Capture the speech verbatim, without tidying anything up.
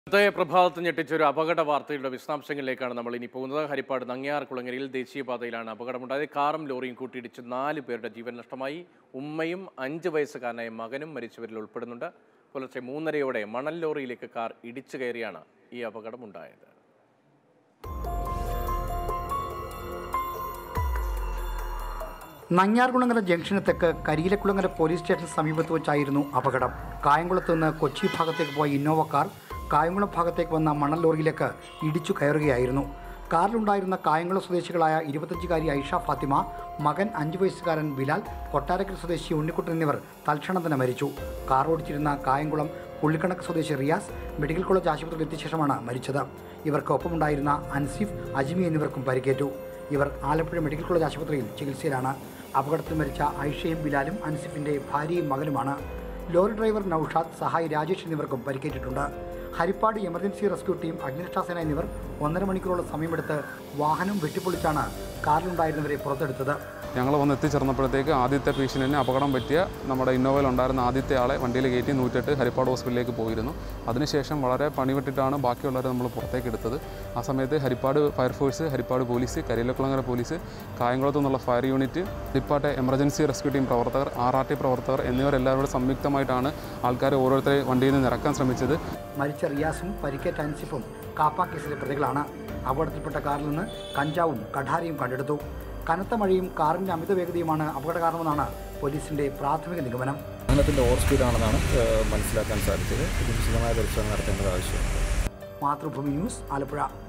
പ്രഭാതത്തിൽ ഞെട്ടിച്ചൊരു അപകട വാർത്തയുടെ വിശദാംശങ്ങളിലേക്കാണ് നമ്മൾ ഇനി പോകുന്നത്. ഹരിപ്പാട് നങ്ങ്യാർ കുളങ്ങരയിൽ ദേശീയപാതയിലാണ് അപകടമുണ്ടായത്. കാറും ലോറിയും കൂട്ടിയിടിച്ച് നാല് പേരുടെ ജീവൻ നഷ്ടമായി. ഉമ്മയും അഞ്ച് വയസ്സുകാരനായ മകനും മരിച്ചവരിൽ ഉൾപ്പെടുന്നുണ്ട്. പുലർച്ചെ മൂന്നരയോടെ മണൽ ലോറിയിലേക്ക് കാർ ഇടിച്ചു കയറിയാണ് ഈ അപകടമുണ്ടായത്. നങ്ങ്യാർകുളങ്ങര ജംഗ്ഷന് തെക്ക് കരിയിലക്കുളങ്ങര പോലീസ് സ്റ്റേഷൻ സമീപത്ത് വെച്ചായിരുന്നു അപകടം. കായംകുളത്ത് നിന്ന് കൊച്ചി ഭാഗത്തേക്ക് പോയ ഇന്നോവ കാർ കായംകുളം ഭാഗത്തേക്ക് വന്ന മണൽ ലോറിയിലേക്ക് ഇടിച്ചു കയറുകയായിരുന്നു. കാറിലുണ്ടായിരുന്ന കായംകുളം സ്വദേശികളായ ഇരുപത്തഞ്ചുകാരി ഐഷ ഫാത്തിമ, മകൻ അഞ്ചു വയസ്സുകാരൻ ബിലാൽ, കൊട്ടാരക്കര സ്വദേശി ഉണ്ണിക്കുട്ടൻ എന്നിവർ തൽക്ഷണം തന്നെ മരിച്ചു. കാർ ഓടിച്ചിരുന്ന കായംകുളം പുള്ളിക്കണക്ക് സ്വദേശി റിയാസ് മെഡിക്കൽ കോളേജ് ആശുപത്രിയിൽ എത്തിയ ശേഷമാണ് മരിച്ചത്. ഇവർക്ക് ഒപ്പമുണ്ടായിരുന്ന അൻസിഫ്, അജ്മി എന്നിവർക്കും പരിക്കേറ്റു. ഇവർ ആലപ്പുഴ മെഡിക്കൽ കോളേജ് ആശുപത്രിയിൽ ചികിത്സയിലാണ്. അപകടത്തിൽ മരിച്ച ഐഷയും ബിലാലും അൻസിഫിൻ്റെ ഭാര്യയും മകനുമാണ്. ലോറി ഡ്രൈവർ നൌഷാദ്, സഹായി രാജേഷ് എന്നിവർക്കും പരിക്കേറ്റിട്ടുണ്ട്. ഹരിപ്പാട് എമർജൻസി റെസ്ക്യൂ ടീം, അഗ്നിരക്ഷാസേന എന്നിവർ ഒന്നര മണിക്കൂറോളം സമയമെടുത്ത് വാഹനം വെട്ടിപ്പൊളിച്ചാണ് കാറിലുണ്ടായിരുന്നവരെ പുറത്തെടുത്തത്. ഞങ്ങൾ വന്ന് എത്തിച്ചേർന്നപ്പോഴത്തേക്ക് ആദ്യത്തെ പേഷ്യൻറ്റിന് അപകടം പറ്റിയ നമ്മുടെ ഇന്നോവയിൽ ഉണ്ടായിരുന്ന ആദ്യത്തെ ആളെ വണ്ടിയിൽ കയറ്റി നൂറ്റെട്ട് ഹരിപ്പാട് ഹോസ്പിറ്റലിലേക്ക് പോയിരുന്നു. അതിനുശേഷം വളരെ പണിവിട്ടിട്ടാണ് ബാക്കിയുള്ളവരെ നമ്മൾ പുറത്തേക്ക് എടുത്തത്. ആ സമയത്ത് Harippad fire force, Harippad police, Kariyilakkulangara police, കായംകുളത്തു നിന്നുള്ള fire unit, Harippad emergency rescue team പ്രവർത്തകർ, ആർ ആർ ടി പ്രവർത്തകർ എന്നിവരെല്ലാവരും കൂടെ സംയുക്തമായിട്ടാണ് ആൾക്കാരെ ഓരോരുത്തരെ വണ്ടിയിൽ നിന്ന് ഇറക്കാൻ ശ്രമിച്ചത്. മരിച്ച റിയാസും പരിക്കേറ്റ അൻസിഫും കാപ്പ കേസിലെ പ്രതികളാണ്. അപകടത്തിൽപ്പെട്ട കാറിൽ നിന്ന് കഞ്ചാവും കഠാരയും കണ്ടെടുത്തു. കനത്ത മഴയും കാറിൻ്റെ അമിത വേഗതയുമാണ് അപകട കാരണമെന്നാണ് പോലീസിൻ്റെ പ്രാഥമിക നിഗമനം. വാഹനത്തിൻ്റെ ഓവർ സ്പീഡാണെന്നാണ് മനസ്സിലാക്കാൻ സാധിച്ചത്. ഇത് വിശദമായ പരിശോധന നടത്തേണ്ടത് ആവശ്യമാണ്. മാതൃഭൂമി ന്യൂസ്, ആലപ്പുഴ.